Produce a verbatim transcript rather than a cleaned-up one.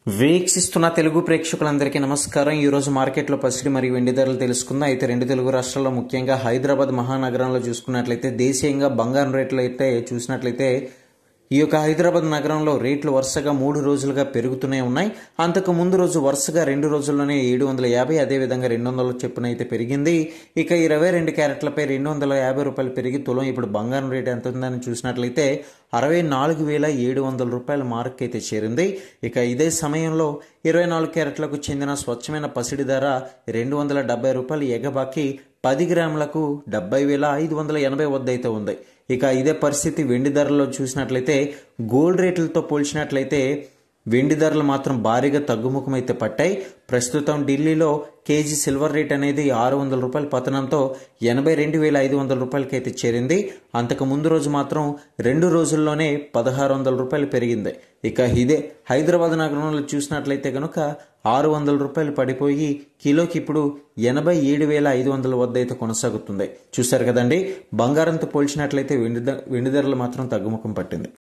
వీక్షిస్తున్న తెలుగు ప్రేక్షకులందరికీ నమస్కారం. ఈ రోజు మార్కెట్లో పసిడి మరియు వెండి ధరలు తెలుసుకుందాం. అయితే రెండు తెలుగు రాష్ట్రాల్లో ముఖ్యంగా హైదరాబాద్ మహానగరంలో చూసుకున్నట్లయితే దేశీయంగా బంగారం రేట్లు అయితే చూసినట్లయితే ఈ యొక్క హైదరాబాద్ నగరంలో రేట్లు వరుసగా మూడు రోజులుగా పెరుగుతూనే ఉన్నాయి. అంతకు ముందు రోజు వరుసగా రెండు రోజుల్లోనే ఏడు వందల యాభై అదేవిధంగా రెండు వందల చెప్పున అయితే పెరిగింది. ఇక ఇరవై రెండు క్యారెట్లపై రెండు వందల యాభై రూపాయలు పెరిగి తులం ఇప్పుడు బంగారం రేటు ఎంత ఉందని చూసినట్లయితే అరవై నాలుగు వేల ఏడు వందల రూపాయల మార్క్ అయితే చేరింది. ఇక ఇదే సమయంలో ఇరవై నాలుగు క్యారెట్లకు చెందిన స్వచ్ఛమైన పసిడి ధర రెండు వందల డెబ్బై రూపాయలు ఎగబాకి పది గ్రాములకు డెబ్బై వేల ఐదు వందల ఎనభై వద్ద అయితే ఉంది. ఇక ఇదే పరిస్థితి వెండి ధరలో చూసినట్లయితే గోల్డ్ రేట్లతో పోల్చినట్లయితే వెండి ధరలు మాత్రం భారీగా తగ్గుముఖం అయితే పట్టాయి. ప్రస్తుతం ఢిల్లీలో కేజీ సిల్వర్ రేట్ అనేది ఆరు వందల రూపాయల పతనంతో ఎనభై రెండు వేల ఐదు వందల రూపాయలకి అయితే చేరింది. అంతకు ముందు రోజు మాత్రం రెండు రోజుల్లోనే పదహారు వందల రూపాయలు పెరిగింది. ఇక ఇదే హైదరాబాద్ నగరంలో చూసినట్లయితే కనుక ఆరు వందల రూపాయలు పడిపోయి కిలోకి ఇప్పుడు ఎనభై ఏడు వేల ఐదు వందల వద్ద అయితే కొనసాగుతుంది. చూశారు కదండి, బంగారంతో పోల్చినట్లయితే వెండి వెండి ధరలు మాత్రం తగ్గుముఖం పట్టింది.